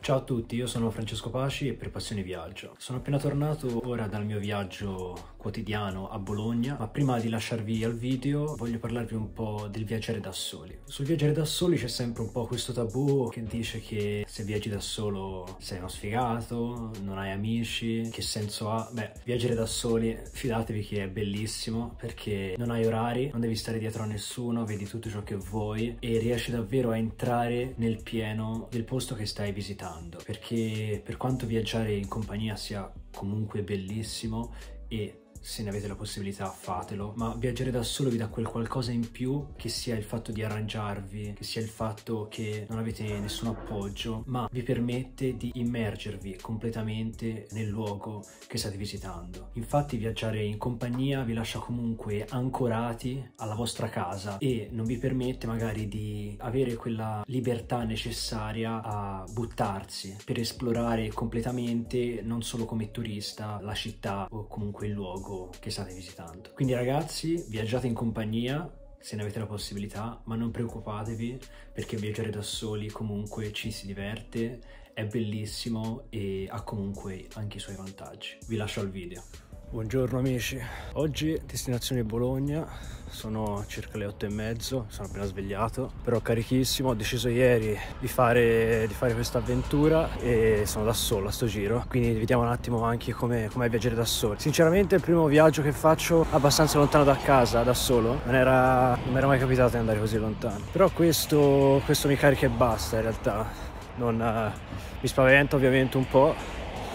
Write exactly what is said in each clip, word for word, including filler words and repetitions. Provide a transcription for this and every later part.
Ciao a tutti, io sono Francesco Pasci e per Passione Viaggio. Sono appena tornato ora dal mio viaggio quotidiano a Bologna, ma prima di lasciarvi al video voglio parlarvi un po' del viaggiare da soli. Sul viaggiare da soli c'è sempre un po' questo tabù che dice che se viaggi da solo sei uno sfigato, non hai amici, che senso ha? Beh, viaggiare da soli, fidatevi che è bellissimo perché non hai orari, non devi stare dietro a nessuno, vedi tutto ciò che vuoi e riesci davvero a entrare nel pieno del posto che stai visitando. Perché per quanto viaggiare in compagnia sia comunque bellissimo e se ne avete la possibilità fatelo, ma viaggiare da solo vi dà quel qualcosa in più, che sia il fatto di arrangiarvi, che sia il fatto che non avete nessun appoggio, ma vi permette di immergervi completamente nel luogo che state visitando. Infatti viaggiare in compagnia vi lascia comunque ancorati alla vostra casa e non vi permette magari di avere quella libertà necessaria a buttarsi per esplorare completamente, non solo come turista, la città o comunque il luogo che state visitando. Quindi ragazzi, viaggiate in compagnia se ne avete la possibilità, ma non preoccupatevi perché viaggiare da soli comunque ci si diverte, è bellissimo e ha comunque anche i suoi vantaggi. Vi lascio al video. Buongiorno amici, oggi destinazione Bologna, sono circa le otto e mezzo, sono appena svegliato, però carichissimo, ho deciso ieri di fare, di fare questa avventura e sono da solo a sto giro, quindi vediamo un attimo anche come è viaggiare da soli. Sinceramente è il primo viaggio che faccio abbastanza lontano da casa, da solo, non era, non mi era mai capitato di andare così lontano, però questo, questo mi carica e basta in realtà, non, uh, mi spaventa ovviamente un po',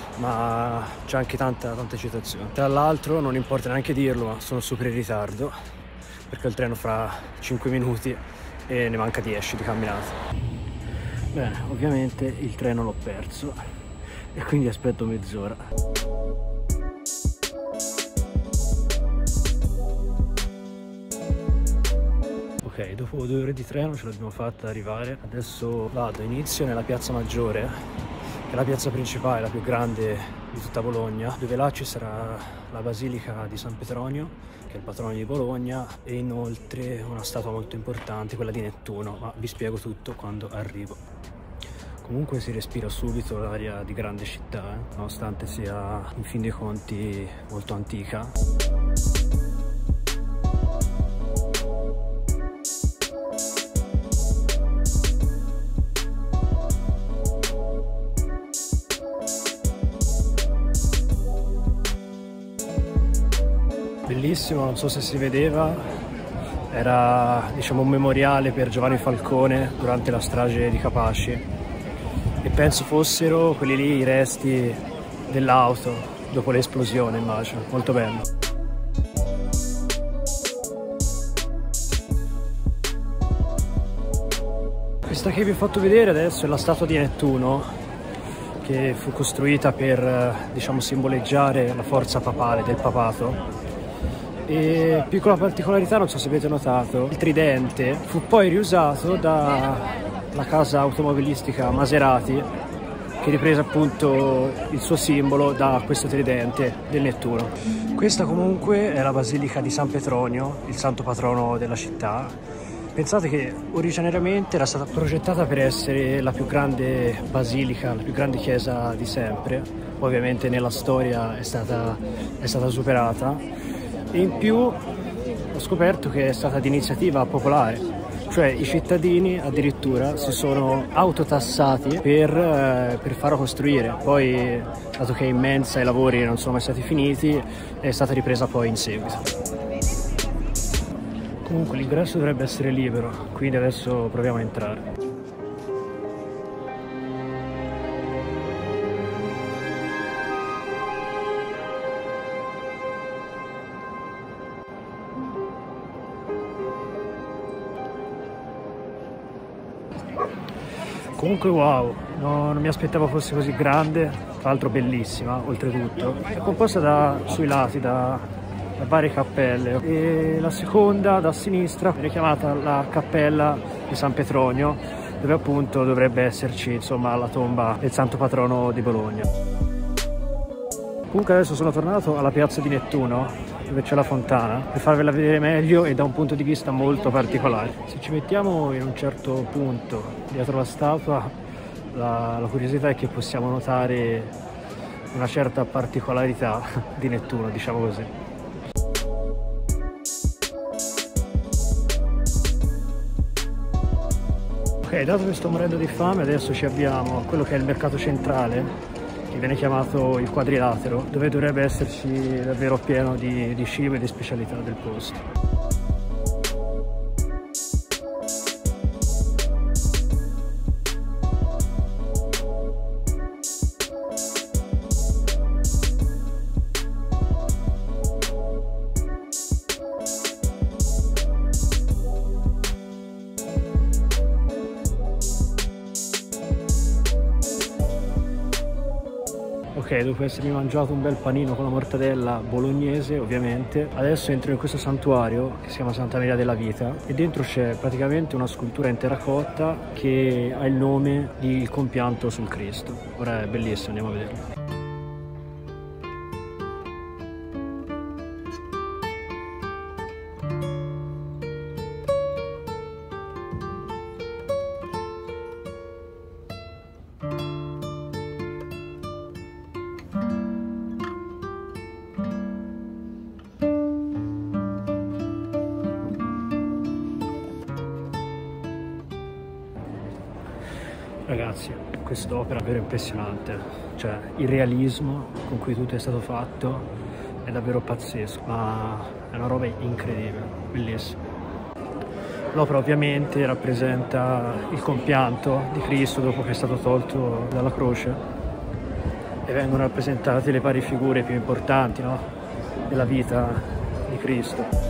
ma c'è anche tanta, tanta eccitazione. Tra l'altro non importa neanche dirlo, ma sono super in ritardo perché il treno fra cinque minuti e ne manca dieci di camminata. Bene, ovviamente il treno l'ho perso e quindi aspetto mezz'ora. Ok, dopo due ore di treno ce l'abbiamo fatta arrivare. Adesso vado, inizio nella piazza Maggiore, che è la piazza principale, la più grande di tutta Bologna, dove là ci sarà la Basilica di San Petronio, che è il patrono di Bologna, e inoltre una statua molto importante, quella di Nettuno, ma vi spiego tutto quando arrivo. Comunque si respira subito l'aria di grande città, eh? Nonostante sia in fin dei conti molto antica. Bellissimo, non so se si vedeva, era diciamo un memoriale per Giovanni Falcone durante la strage di Capaci e penso fossero quelli lì i resti dell'auto dopo l'esplosione, immagino, molto bello. Questa che vi ho fatto vedere adesso è la statua di Nettuno, che fu costruita per diciamo simboleggiare la forza papale del papato. E piccola particolarità, non so se avete notato, il tridente fu poi riusato dalla casa automobilistica Maserati, che riprese appunto il suo simbolo da questo tridente del Nettuno. Questa comunque è la Basilica di San Petronio, il santo patrono della città. Pensate che originariamente era stata progettata per essere la più grande basilica, la più grande chiesa di sempre, ovviamente nella storia è stata, è stata superata. E in più ho scoperto che è stata di iniziativa popolare, cioè i cittadini addirittura si sono autotassati per, eh, per farla costruire. Poi, dato che è immensa e i lavori non sono mai stati finiti, è stata ripresa poi in seguito. Comunque l'ingresso dovrebbe essere libero, quindi adesso proviamo a entrare. Comunque wow, no, non mi aspettavo fosse così grande, tra l'altro bellissima oltretutto. È composta da, sui lati da, da varie cappelle e la seconda da sinistra è chiamata la cappella di San Petronio, dove appunto dovrebbe esserci insomma la tomba del santo patrono di Bologna. Comunque adesso sono tornato alla piazza di Nettuno, dove c'è la fontana, per farvela vedere meglio e da un punto di vista molto particolare. Se ci mettiamo in un certo punto dietro la statua la, la curiosità è che possiamo notare una certa particolarità di Nettuno, diciamo così. Ok, dato che sto morendo di fame, adesso ci abbiamo quello che è il mercato centrale, che viene chiamato il quadrilatero, dove dovrebbe esserci davvero pieno di, di cibo e di specialità del posto. Ok, dopo essermi mangiato un bel panino con la mortadella bolognese, ovviamente, adesso entro in questo santuario che si chiama Santa Maria della Vita e dentro c'è praticamente una scultura in terracotta che ha il nome di Il compianto sul Cristo. Ora è bellissimo, andiamo a vederlo. Ragazzi, quest'opera è davvero impressionante, cioè il realismo con cui tutto è stato fatto è davvero pazzesco, ma è una roba incredibile, bellissima. L'opera ovviamente rappresenta il compianto di Cristo dopo che è stato tolto dalla croce e vengono rappresentate le varie figure più importanti, no? della vita di Cristo.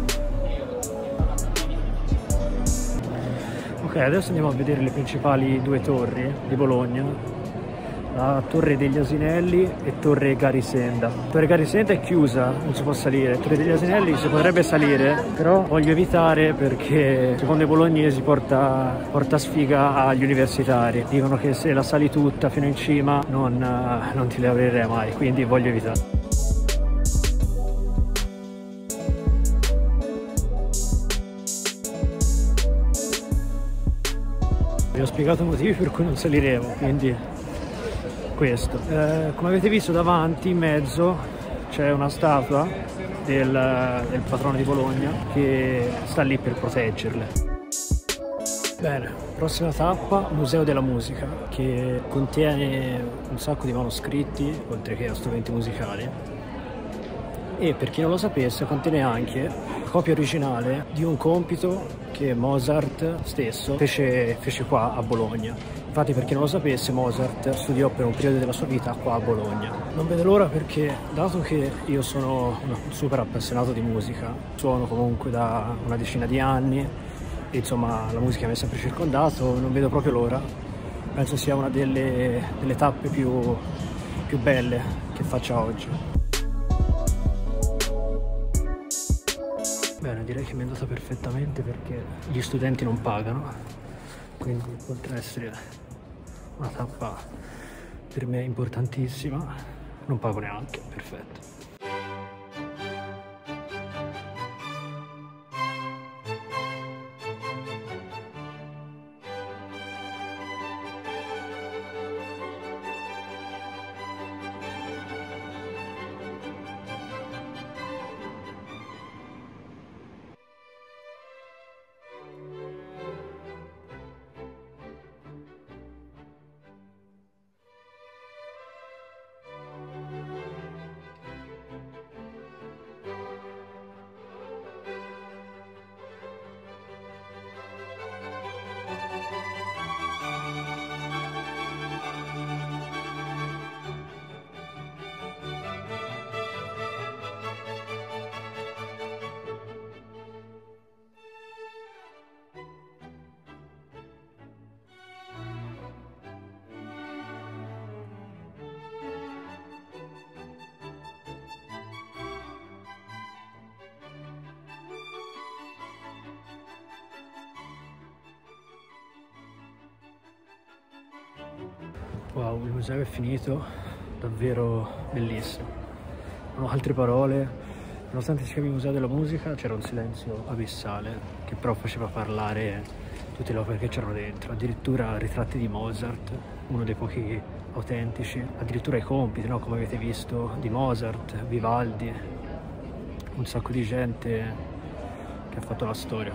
Ok, adesso andiamo a vedere le principali due torri di Bologna, la Torre degli Asinelli e Torre Garisenda. Torre Garisenda è chiusa, non si può salire. Torre degli Asinelli si potrebbe salire, però voglio evitare perché secondo i bolognesi porta, porta sfiga agli universitari. Dicono che se la sali tutta fino in cima non, non ti laureerai mai, quindi voglio evitare. Vi ho spiegato i motivi per cui non saliremo, quindi questo. Eh, come avete visto davanti, in mezzo, c'è una statua del, del patrono di Bologna che sta lì per proteggerle. Bene, prossima tappa, Museo della Musica, che contiene un sacco di manoscritti, oltre che strumenti musicali. E per chi non lo sapesse, contiene anche la copia originale di un compito che Mozart stesso fece, fece qua a Bologna. Infatti, per chi non lo sapesse, Mozart studiò per un periodo della sua vita qua a Bologna. Non vedo l'ora perché, dato che io sono un super appassionato di musica, suono comunque da una decina di anni e insomma la musica mi ha sempre circondato, non vedo proprio l'ora. Penso sia una delle, delle tappe più, più belle che faccia oggi. Bene, direi che mi è andata perfettamente perché gli studenti non pagano, quindi oltre ad essere una tappa per me importantissima, non pago neanche, perfetto. Wow, il museo è finito, davvero bellissimo. Non ho altre parole, Nonostante si chiami Museo della Musica, c'era un silenzio abissale che però faceva parlare tutte le opere che c'erano dentro, addirittura ritratti di Mozart, uno dei pochi autentici, addirittura i compiti, no? Come avete visto, di Mozart, Vivaldi, un sacco di gente che ha fatto la storia.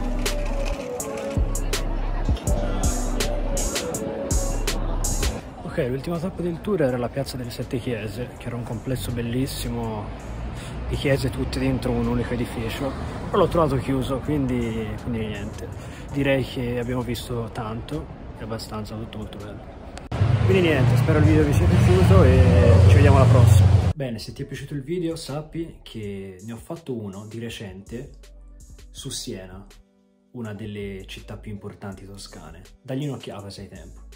Ok, l'ultima tappa del tour era la Piazza delle Sette Chiese, che era un complesso bellissimo, di chiese tutte dentro un unico edificio, però l'ho trovato chiuso, quindi, quindi niente. Direi che abbiamo visto tanto, è abbastanza, tutto molto bello. Quindi niente, spero il video vi sia piaciuto e ci vediamo alla prossima. Bene, se ti è piaciuto il video sappi che ne ho fatto uno di recente su Siena, una delle città più importanti toscane. Dagli un'occhiata se hai tempo.